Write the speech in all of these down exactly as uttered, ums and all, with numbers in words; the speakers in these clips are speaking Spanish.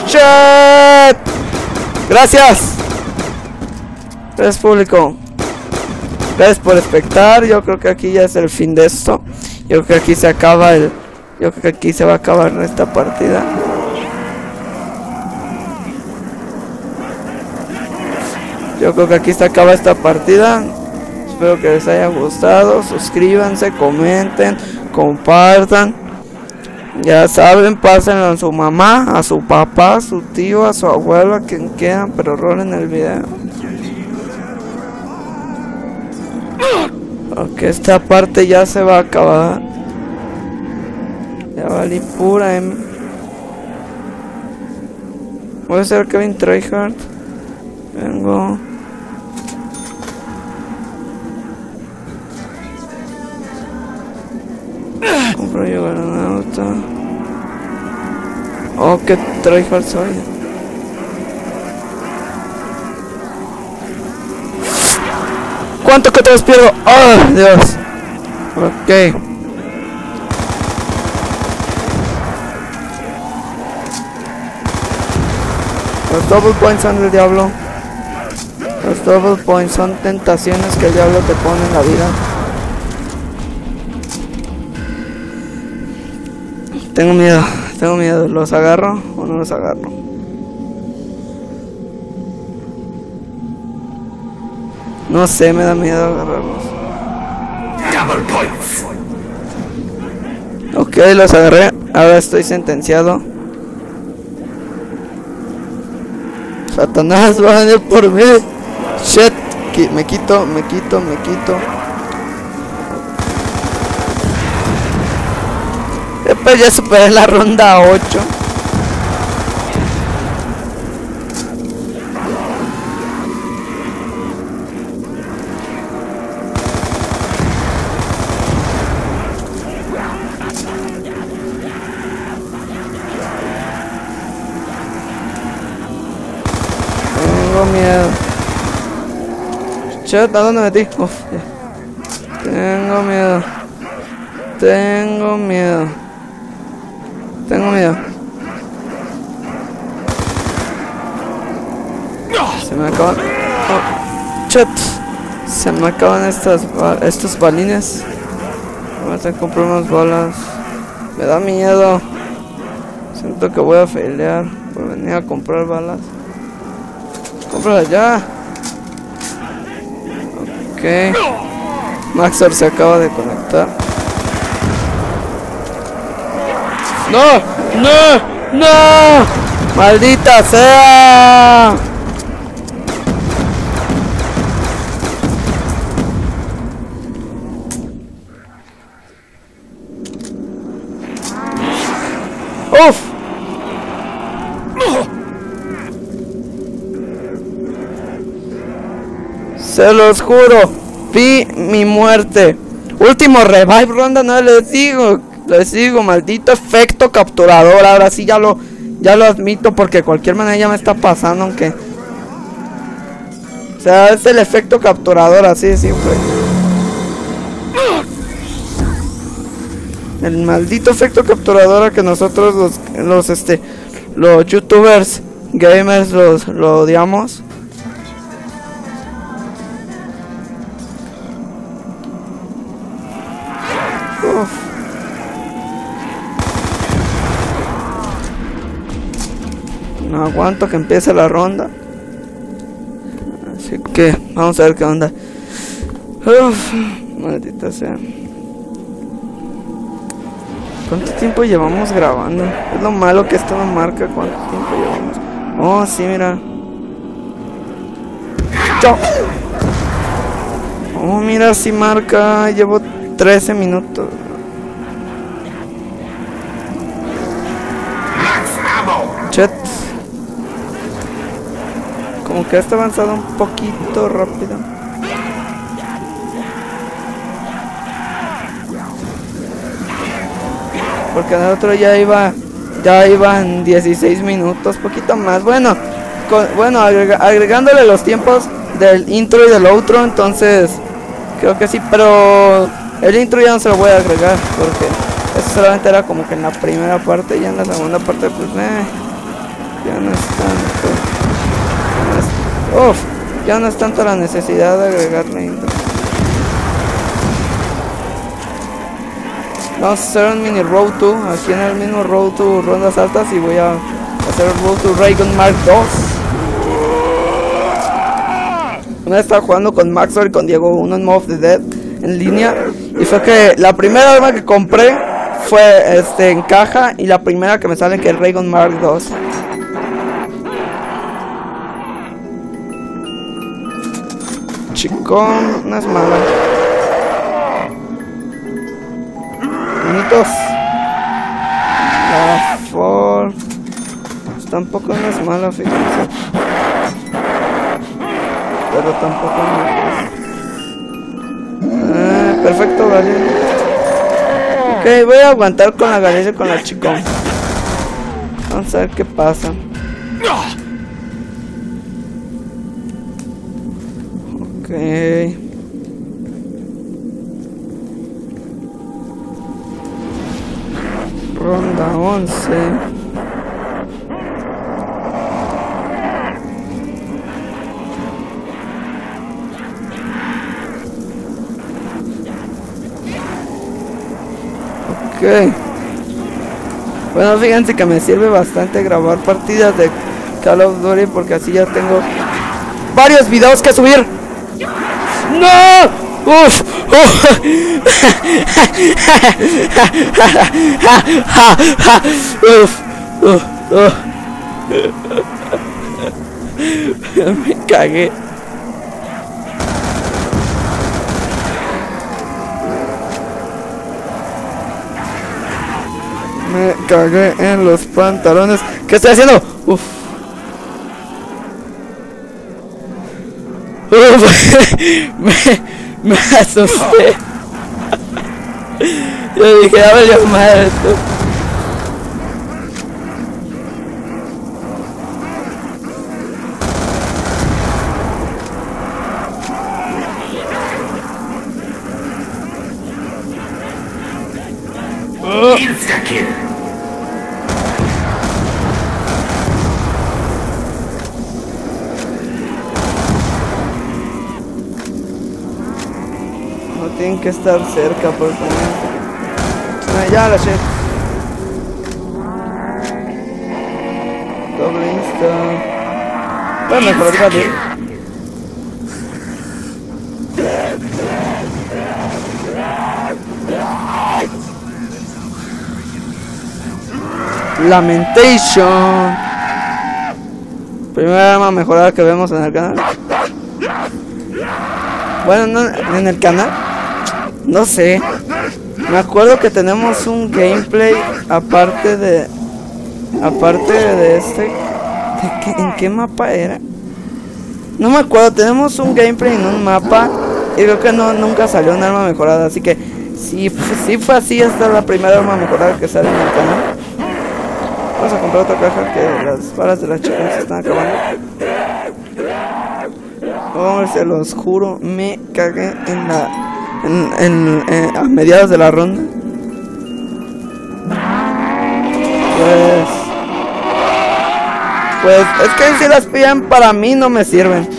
¡Shit! Gracias. Gracias, público. Gracias por espectar. Yo creo que aquí ya es el fin de esto. Yo creo que aquí se acaba el... Yo creo que aquí se va a acabar esta partida. Yo creo que aquí se acaba esta partida. Espero que les haya gustado. Suscríbanse, comenten, compartan. Ya saben, pásenlo a su mamá, a su papá, a su tío, a su abuelo, a quien quieran, pero rolen el video. Porque esta parte ya se va a acabar. Ya valí pura em. Voy a ser Kevin Tryhard. Vengo. Compro yo granauta. Oh, que Tryhard soy. ¿Cuánto que te despierto? ¡Oh, Dios! Ok. Los double points son del diablo. Los double points son tentaciones que el diablo te pone en la vida. Tengo miedo, tengo miedo. ¿Los agarro o no los agarro? No sé, me da miedo agarrarlos. Ok, los agarré. Ahora estoy sentenciado. Satanás va a venir por mí. Shit. Me quito, me quito, me quito. Después ya superé la ronda ocho. Tengo miedo. Chet, ¿a dónde metí? Uf, yeah. Tengo miedo. Tengo miedo. Tengo miedo. Se me acaban. Oh, chet. Se me acaban estas estos balines. Vamos a comprar unas balas. Me da miedo. Siento que voy a failear por venir a comprar balas. Cómprala ya. Ok. Maxor se acaba de conectar. ¡No! ¡No! ¡No! ¡Maldita sea! ¡Uf! Se los juro, vi mi muerte. Último revive ronda, no les digo. Les digo, maldito efecto capturador. Ahora sí ya lo ya lo admito, porque de cualquier manera ya me está pasando, aunque o sea, es el efecto capturador, así de simple. El maldito efecto capturador a que nosotros los los este los youtubers gamers los lo odiamos. Uf. No aguanto que empiece la ronda. Así que vamos a ver qué onda. Uf, maldita sea. ¿Cuánto tiempo llevamos grabando? Es lo malo que esto no marca cuánto tiempo llevamos. Oh, sí, mira. ¡Chao! Oh, mira, sí marca. Llevo trece minutos. Chet. Como que está avanzado un poquito rápido. Porque el otro ya iba ya iba en dieciséis minutos, poquito más. Bueno, con, bueno agrega, agregándole los tiempos del intro y del outro, entonces creo que sí, pero el intro ya no se lo voy a agregar porque eso solamente era como que en la primera parte, y en la segunda parte pues eh, Ya no es tanto. No es, uf, ya no es tanto la necesidad de agregarle intro. Vamos a hacer un mini road to, aquí en el mismo road to rondas altas, y voy a hacer el road to Raygun Mark dos. Una vez estaba jugando con Maxwell y con Diego uno en Mob of the Dead en línea, y fue que la primera arma que compré fue este en caja, y la primera que me sale que es el Raygun Mark dos. Chicón, no es mala. Bonitos. La Ford pues tampoco no es mala, fíjense. Pero tampoco no es. Ah, perfecto, Galicia. Ok, voy a aguantar con la Galicia y con la Chicón. Vamos a ver qué pasa. Ok. Ronda once. Ok. Bueno, fíjense que me sirve bastante grabar partidas de Call of Duty, porque así ya tengo varios videos que subir. ¡No! ¡Uf! ¡Uf! ¡Uf! ¡Uf! ¡Uf! Me cagué. Me cagué en los pantalones. ¿Qué estoy haciendo? ¡Uf! ¡Uf! me, me asusté. Yo dije, ya valió madre esto. Insta-kill. No tienen que estar cerca, por favor. Ah, ya la shit. Doble insta. Bueno, mejor olvídate. Lamentation. Primera arma mejorada que vemos en el canal. Bueno, no, en el canal. No sé. Me acuerdo que tenemos un gameplay aparte de. Aparte de este. ¿De qué, ¿En qué mapa era? No me acuerdo. Tenemos un gameplay en un mapa. Y creo que no, nunca salió un arma mejorada. Así que si, si fue así, esta es la primera arma mejorada que sale en el canal. Vamos a comprar otra caja, que las balas de las chicas se están acabando. Oh, se los juro, me cagué en la en, en, en a mediados de la ronda. Pues Pues es que si las pillan para mí no me sirven.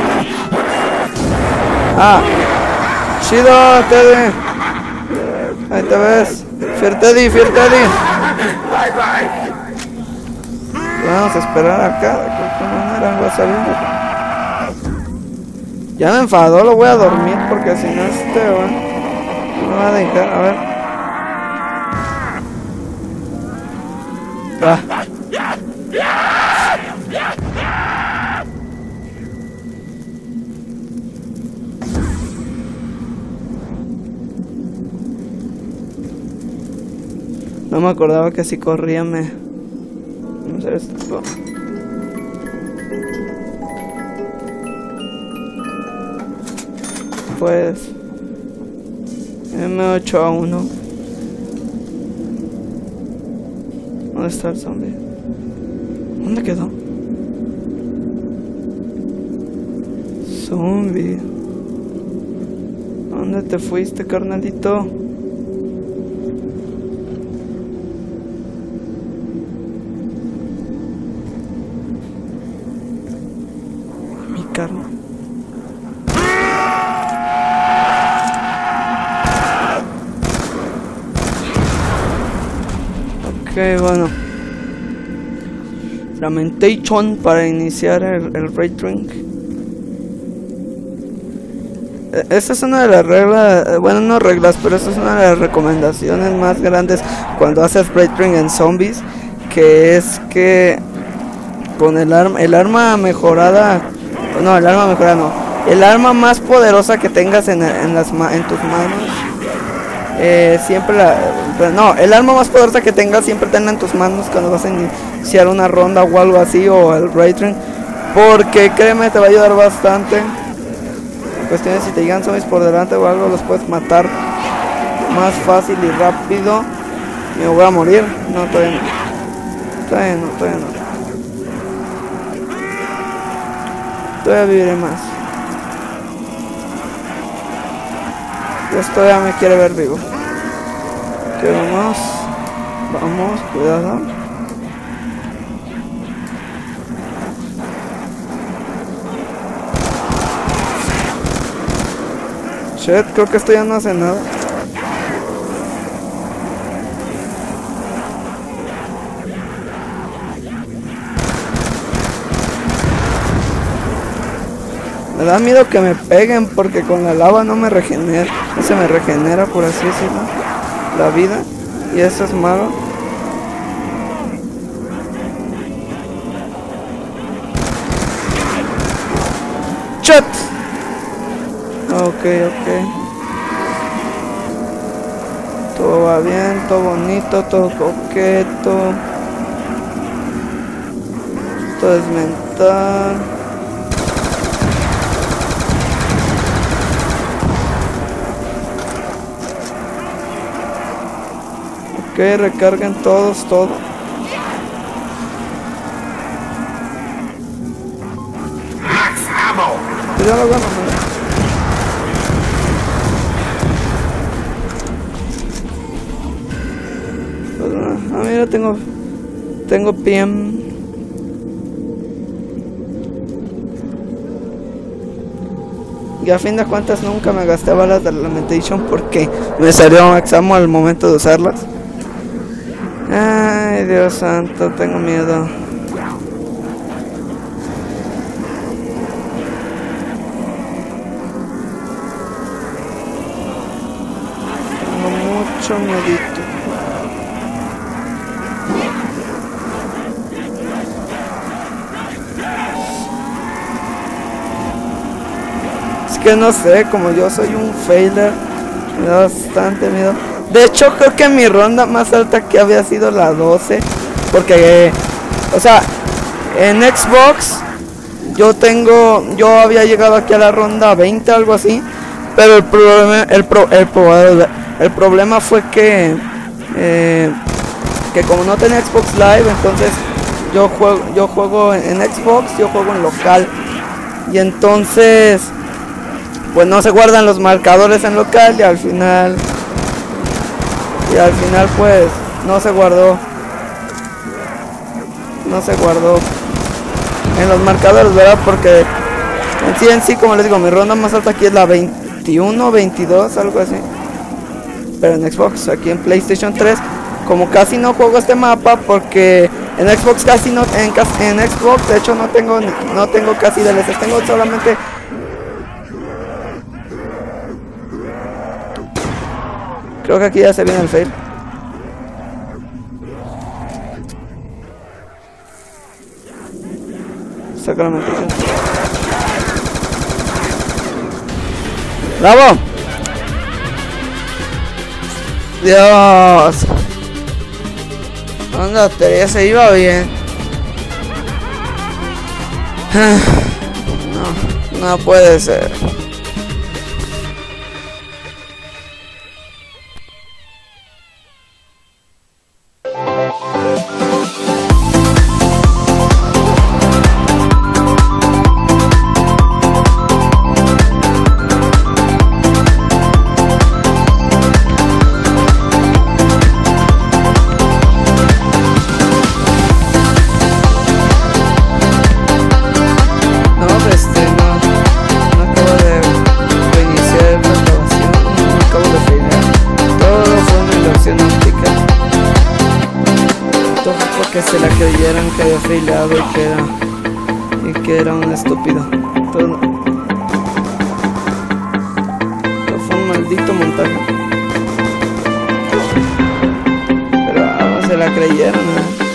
Ah, chido, Teddy. Ahí te ves. Fier Teddy, Fier Teddy. Bye bye. Vamos a esperar acá, de cualquier manera va a salir. Ya me enfadó, lo voy a dormir porque si no este va, no me va a dejar, a ver. Ah. No me acordaba que si corría me... No sé esto. Pues M ocho A uno. ¿Dónde está el zombie? ¿Dónde quedó? Zombie. ¿Dónde te fuiste, carnalito? brincar, ¿no? Ok, bueno. Lamentation para iniciar el, el Ray Tracing. Esta es una de las reglas, bueno, no reglas, pero esta es una de las recomendaciones más grandes cuando haces Ray Tracing en zombies, que es que con el arma, el arma mejorada, no, el arma mejorada no, el arma más poderosa que tengas en, en, las, en tus manos, eh, siempre la, no, el arma más poderosa que tengas siempre tenla en tus manos cuando vas a iniciar una ronda o algo así, o el Ray Tracing, porque créeme, te va a ayudar bastante. Cuestiones, si te llegan zombies por delante o algo, los puedes matar más fácil y rápido. Me voy a morir. No, todavía no. Todavía no, todavía no. Todavía viviré más. Pues todavía me quiere ver vivo. Ok, vamos. Vamos, cuidado. Shit, creo que esto ya no hace nada. Me da miedo que me peguen porque con la lava no me regenera. No se me regenera, por así decirlo, la vida. Y eso es malo. Shit. Ok, ok. Todo va bien, todo bonito, todo coqueto. Todo es mental. Ok, recarguen todos, todo. Ya lo gano, man. Ah, mira, tengo tengo P M. Y a fin de cuentas nunca me gasté balas de Lamentation porque me salió max ammo al momento de usarlas. Ay, Dios santo, tengo miedo. Tengo mucho miedito. Que no sé, como yo soy un failure, me da bastante miedo. De hecho, creo que mi ronda más alta que había sido la doce, porque, eh, o sea, en Xbox yo tengo, yo había llegado aquí a la ronda veinte, algo así, pero el problema, el pro, el, pro, el problema fue que, eh, que como no tenía Xbox Live, entonces yo juego, yo juego en, en Xbox, yo juego en local, y entonces pues no se guardan los marcadores en local y al final y al final pues no se guardó no se guardó en los marcadores, ¿verdad? Porque en sí en sí, como les digo, mi ronda más alta aquí es la veintiuno, veintidós, algo así, pero en Xbox, aquí en PlayStation tres, como casi no juego este mapa porque en Xbox casi no, en, en Xbox de hecho no tengo no tengo casi D L Cs, tengo solamente creo que aquí ya se viene el fail. Saca la mentira. ¡Bravo! Dios. Ándate, ya se iba bien. No, no puede ser. No, este no. que se la creyeran que había failado y que era y que era un estúpido. Pero no, pero fue un maldito montaje. Pero ah, se la creyeron, ¿eh?